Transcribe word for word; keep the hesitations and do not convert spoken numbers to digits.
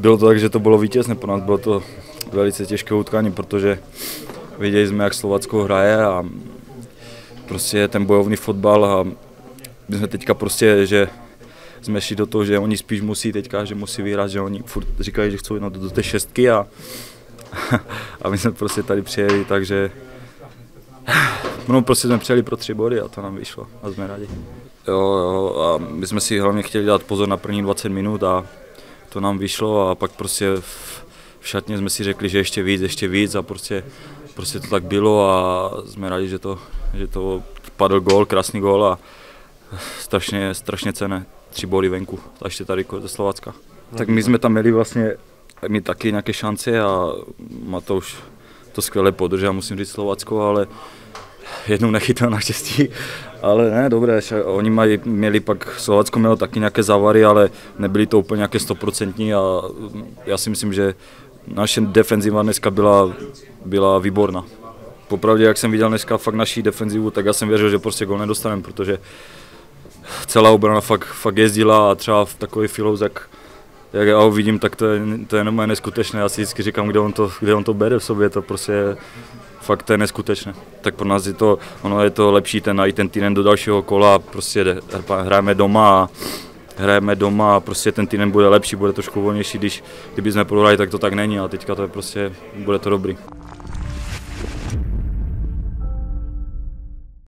Bylo to tak, že to bylo vítězné pro nás, bylo to velice těžké utkání, protože viděli jsme, jak Slovácko hraje a prostě ten bojovný fotbal a my jsme teďka prostě, že jsme šli do toho, že oni spíš musí teďka, že musí vyhrát, že oni furt říkají, že chcou jít do, do té šestky a, a my jsme prostě tady přijeli, takže no, prostě jsme přijeli pro tři body a to nám vyšlo a jsme rádi. Jo, jo, a my jsme si hlavně chtěli dát pozor na první dvacet minut a to nám vyšlo a pak prostě v, v šatně jsme si řekli, že ještě víc, ještě víc a prostě, prostě to tak bylo a jsme rádi, že to, že to padl gól, krásný gól a strašně, strašně cenné, tři body venku, a ještě tady ze Slovácka. Tak my jsme tam měli vlastně my taky nějaké šance a Matouš to skvěle podržel, musím říct Slovácko, ale jednou nechytal naštěstí, ale ne, dobré, oni mají, měli pak, Slovácko mělo taky nějaké závary, ale nebyly to úplně nějaké stoprocentní a já si myslím, že naše defenziva dneska byla, byla výborná. Popravdě, jak jsem viděl dneska fakt naší defenzivu, tak já jsem věřil, že prostě gól nedostaneme, protože celá obrana fakt, fakt jezdila a třeba v takový filouzek, jak já ho vidím, tak to je, to je normálně neskutečné. Já si vždycky říkám, kde on to, kde on to bere v sobě, to prostě fakt to je neskutečné. Tak pro nás je to, ono je to lepší ten, i ten týden do dalšího kola, prostě hrajeme doma a hrajeme doma a prostě ten týden bude lepší, bude trošku volnější, když kdyby jsme prohráli, tak to tak není a teďka to je prostě, bude to dobrý.